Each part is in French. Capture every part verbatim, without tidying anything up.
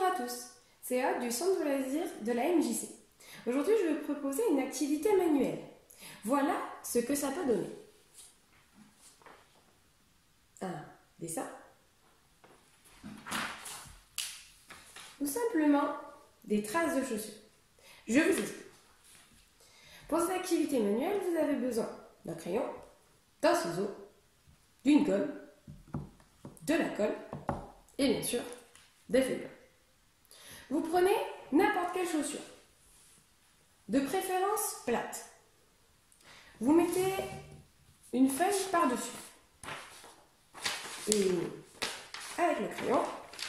à tous, c'est Aude du centre de loisirs de la M J C. Aujourd'hui, je vais vous proposer une activité manuelle. Voilà ce que ça peut donner. Un dessin. Ou simplement des traces de chaussures. Je vous explique. Pour cette activité manuelle, vous avez besoin d'un crayon, d'un ciseau, d'une gomme, de la colle et bien sûr des feuilles blanches. Vous prenez n'importe quelle chaussure, de préférence plate. Vous mettez une feuille par-dessus et avec le crayon,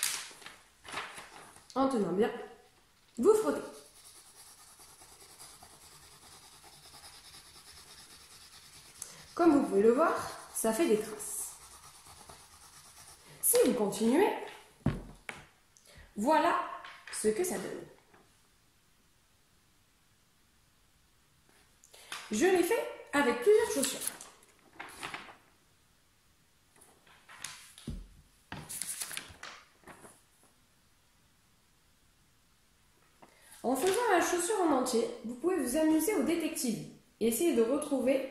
en tenant bien, vous frottez. Comme vous pouvez le voir, ça fait des traces. Si vous continuez, voilà ce que ça donne. Je l'ai fait avec plusieurs chaussures. En faisant la chaussure en entier, vous pouvez vous amuser au détective et essayer de retrouver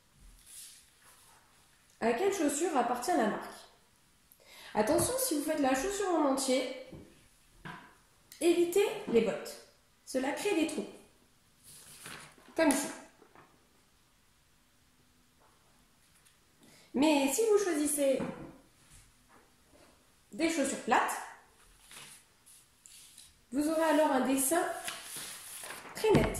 à quelle chaussure appartient la marque. Attention, si vous faites la chaussure en entier, évitez les bottes. Cela crée des trous. Comme ici. Mais si vous choisissez des chaussures plates, vous aurez alors un dessin très net.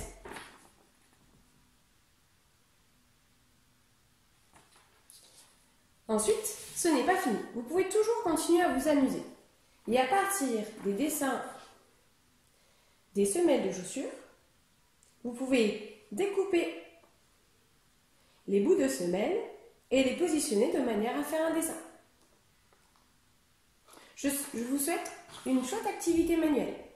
Ensuite, ce n'est pas fini. Vous pouvez toujours continuer à vous amuser. Et à partir des dessins des semelles de chaussures, vous pouvez découper les bouts de semelles et les positionner de manière à faire un dessin. Je, je vous souhaite une chouette activité manuelle.